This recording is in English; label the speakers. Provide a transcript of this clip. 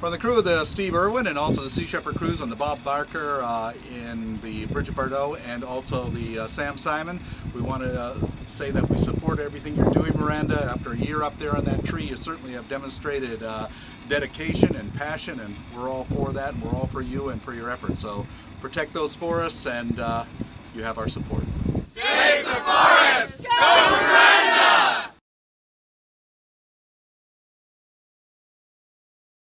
Speaker 1: From the crew of the Steve Irwin and also the Sea Shepherd crews on the Bob Barker in the Bridget Bardot and also the Sam Simon, we want to say that we support everything you're doing, Miranda. After a year up there on that tree, you certainly have demonstrated dedication and passion, and we're all for that, and we're all for you and for your efforts. So protect those forests, and you have our support.
Speaker 2: Save the forest! Go Miranda!